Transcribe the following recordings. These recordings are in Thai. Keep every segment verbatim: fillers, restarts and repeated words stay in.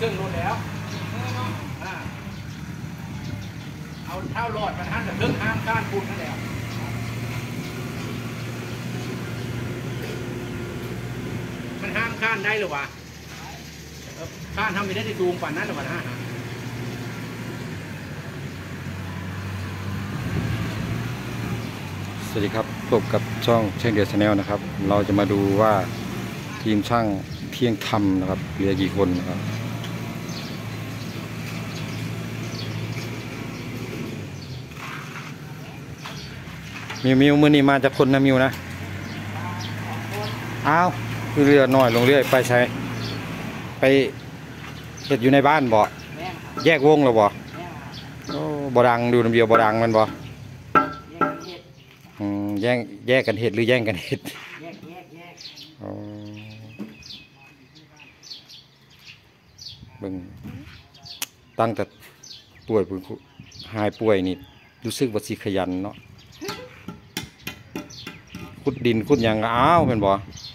รื่องรถแล้วเอาเท้าลอดมันหันแต่เครื่องห้ามก้านปูนนั่นแหละมันห้ามก้านได้หรือวะก้านทำไม่ได้ที่ตูงป่านนั้นหรือวะฮะสวัสดีครับพบกับช่องเช่งเดียร์ชาแนลนะครับเราจะมาดูว่าทีมช่างเที่ยงธรรมนะครับเหลือกี่คนนะครับมิวมิวมือนี้มาจากคนนะมิวนะอ้าวคือเรือหน่อยลงเรื่อยไปใช้ไปเห็ดอยู่ในบ้านบ่แยกวงหรอบ่โอ้บ่ดังดูน้ำเบียวบ่ดังมันบ่แย่งแยกกันเห็ดหรือแย่งกันเห็ดแยกแยกแยกบึงตั้งแต่ป่วยหายป่วยนี่รู้สึกว่าสิขยันเนาะขุดดินขุดอย่างอ้าวเป็นบ่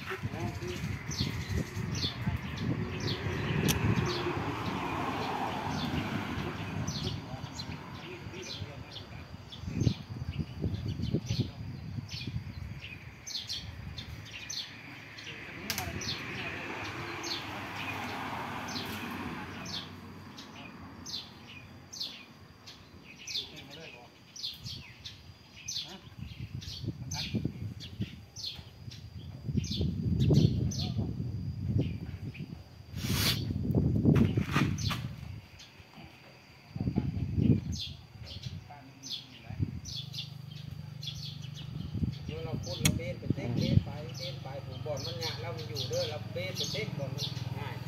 มันเนี่ยเรามันอยู่ด้วยเราเบสเป็นเด็กก่อนมันง่าย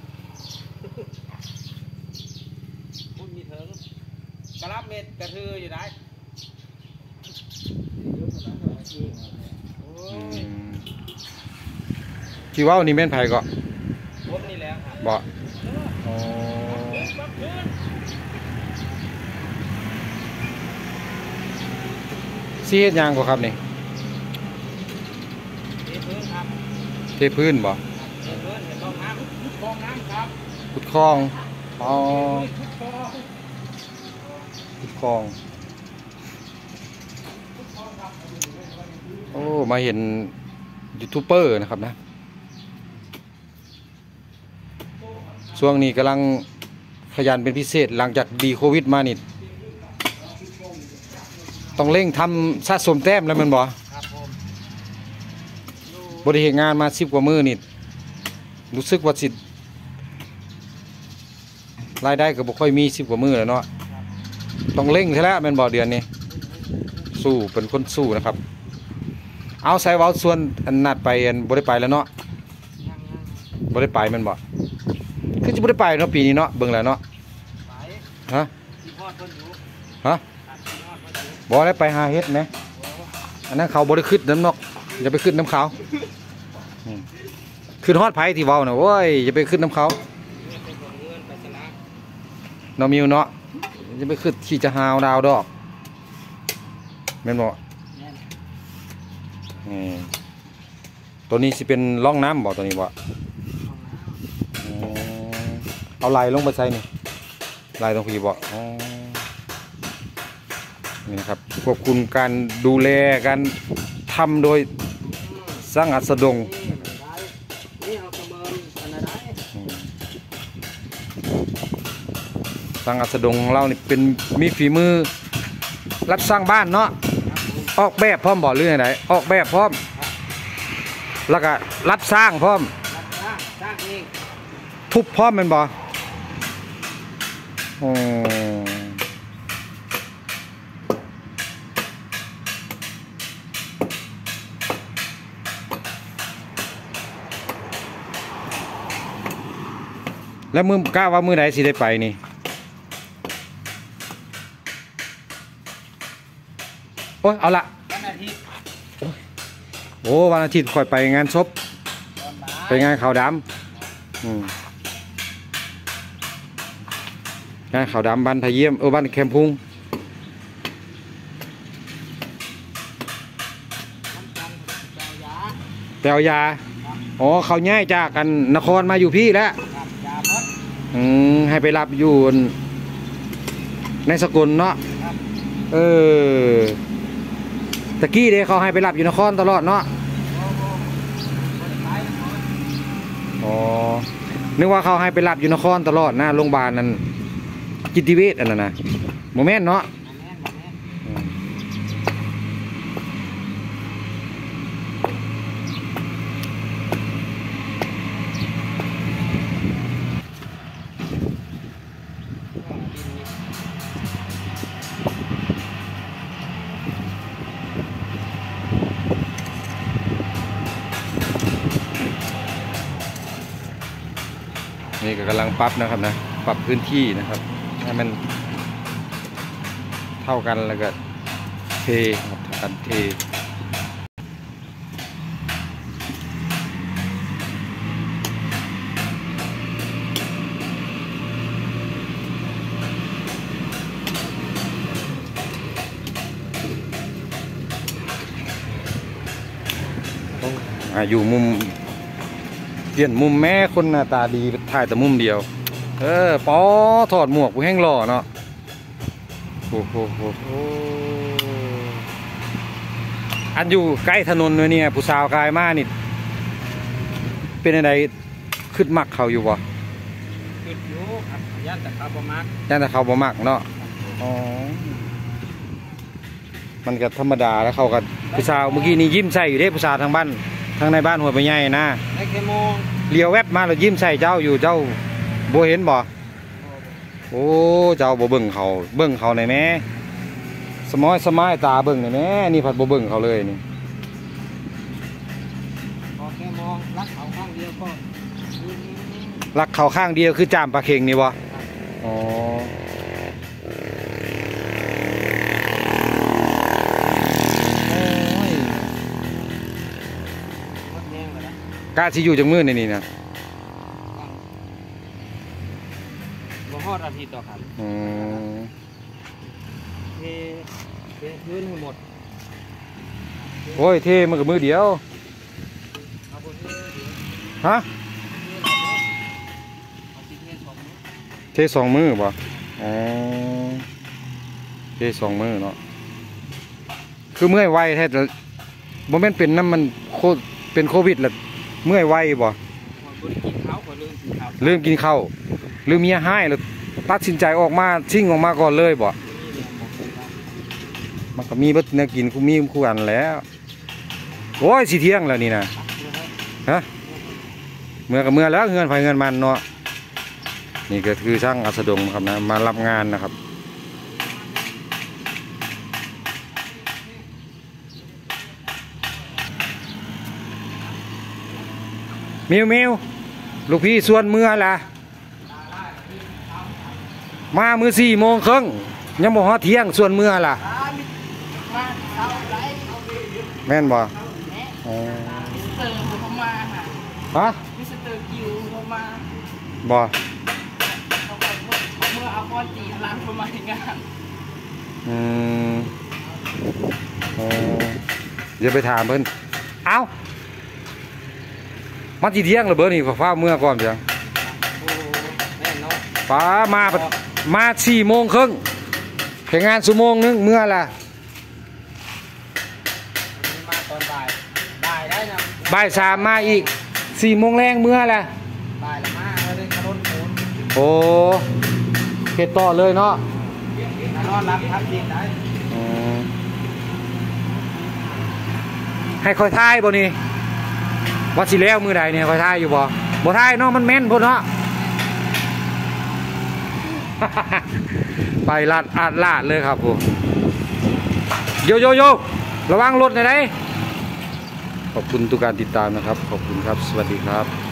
คุณมีเถิงกระลับเม็ดกระทืออยู่ได้ที่ว่านี่แม่นไผ่ก็ผมนี่แหละบ่ซีเฮ็ดยางก็ครับนี่เทพื้นบ่เทพื้นเห็นคลองน้ำขุดคลองน้ำครับขุดคลองอ๋อขุดคลองโอ้มาเห็นยูทูบเบอร์นะครับนะช่วงนี้กำลังขยันเป็นพิเศษหลังจากดีโควิดมานี่ต้องเร่งทำสะสมแต้มแล้วมันบ่บริเหตุงานมาสิบกว่ามือนี่รู้สึกว่าสิรายได้ก็บ่ค่อยมีสิบกว่ามือแล้วเนาะต้องเร่งใช่แล้วเป็นบ่อเดือนนี้สู้เป็นคนสู้นะครับเอาใส่เว้าส่วนอันนัดไปอันบ่ได้ไปแล้วเนาะบ่ได้ไปมันบ่คือจะบ่ได้ไปเนาะปีนี้เนาะเบิ่งแล้วเนาะฮะฮะบ่ได้ไปหาเฮ็ดนะอันนั้นเขาบ่ได้ขึ้นน้ำเนาะอย่าไปขึ้นน้ำเขาขึ้นฮอดไผ่ที่เว้าน่ะโว้ยอย่าไปขึ้นน้ำเขาเนาะมิวเนาะอย่าไปขึ้นขี่จะหาวดาวดอกแม่นบ่นี่ตัวนี้สิเป็นร่องน้ำบ่ตัวนี้บ่เอาไหลลงไปใส่นี่ไหลลงพี่บ่นี่นะครับควบคุมการดูแลการทำโดยสร้างอัศดงสร้างอัศดงของเรานี่เป็นมีฝีมือรับสร้างบ้านเนาะออกแบบพร้อมบ่หรือไงออกแบบพร้อมแล้วก็รับสร้างพร้อมทุบพร้อมมันบ่โอ้แล้วมือกล้าว่ามือไหนสิได้ไปนี่โอ้ยเอาละวันอาทิตย์โอ้วันอาทิตย์ค่อยไปงานศพไปงานขาวดำงานขาวดำบ้านพะเยี่ยมเออบ้านแคมพุงแปลวยาอ๋อเขาย้ายจากกันนครมาอยู่พี่แล้วยอืมให้ไปรับอยู่ในสกลเนาะเออตะกี้เด้เขาให้ไปรับอยู่นครตลอดเนาะอ๋อนึกว่าเขาให้ไปรับอยู่นครตลอดนะโรงพยาบาลนั้นจิตเวชอันนั้นนะโมเมนต์เนาะนี่ก็กำลังปรับนะครับนะปรับพื้นที่นะครับให้มันเท่ากันแล้วก็เทครับเท่ากันเทอ่าอยู่มุมเปลี่ยนมุมแม่คนหน้าตาดีถ่ายแต่มุมเดียวเออปอถอดหมวกกูแห้งหล่อเนาะโอ้โหอันอยู่ใกล้ถนนเลยเนี่ยผู้สาวกายมากนี่เป็นอะไรขึ้นมักเขาอยู่บ่ขึ้นอยู่ครับย่านแต่เขาบ่มักย่านแต่เขาบ่มักเนาะอ๋อมันก็ธรรมดาแล้วเขากันผู้สาวเมื่อกี้นี่ยิ้มใส่อยู่เด้ผู้สาวทางบ้านทางในบ้านหัวไปใหญ่นะได้แค่มองเลี้ยวแวบมาแล้วยิ้มใส่เจ้าอยู่เจ้าโบเห็นบ่โอ้เจ้าโบเบิ่งเขาเบิ่งเขาในแม่สมอยสมายตาเบิ่งในแม่นี่ผัดโบเบิ่งเขาเลยนี่พอแค่มองรักเขาข้างเดียวก็รักเขาข้างเดียวคือจามปลาเค็งนี่บ่อ๋อ กาสิอยู่จังมือในนี้นะบ่ฮอดอาทิตย์ต่อครับอืมเทเทพื้นให้หมดโอ้ยเทมันกับมือเดียวฮะเทสองมือป่ะอ๋อเทสองมือเนาะคือเมื่อยไวแท้แต่บ่แม่นเป็นน้ำมันโคเป็นโควิดแหละเมื่อยไวบ่ลืมกินข้าวลืมเมียให้แล้วตัดสินใจออกมาชิ่งออกมาก่อนเลยบ่มันก็มีเบิดเนื้อกินคู่มีคู่อันแล้วโอ้ยสิเที่ยงแล้วนี่นะฮะเมื่อกับเมื่อแล้วเงินไฟเงินมันเนาะนี่ก็คือช่างอัสดงครับนะมารับงานนะครับมิวมิวลูกพี่ส่วนเมื่อล่ะมามือสี่โมงครึ่งยังบอกว่าเที่ยงส่วนเมื่อล่ะแม่นบ่ฮะมิสเตอร์คิวเขามาบ่เมื่อเอาพอจีร้านเขามาในงานอืมเดี๋ยวไปถามเพิ่นเอ้ามันจีเที่ยงหรือเบอร์นี่ฟ้าเมื่อก่อนเพียงฟ้ามามาสี่โมงครึ่งแข่งงานชั่วโมงนึงเมื่อล่ะมาตอนบ่ายบ่ายได้นะบ่ายสามมาอีกสี่โมงแรงเมื่อล่ะบ่ายละมาเลยขนมโอนโอ้เก็บต่อเลยเนาะนอนรับทับยิงได้ให้คอยท้ายบ่นี่ว่าสิแล้วมือใดเนี่ยคอยท้ายอยู่บ่บ่ท้ายเนาะมันแม่นพุ่นเนาะ ไปลาดอาดลาดเลยครับผมโยโยโยระวังรถหน่อยได้ขอบคุณทุกการติดตามนะครับขอบคุณครับสวัสดีครับ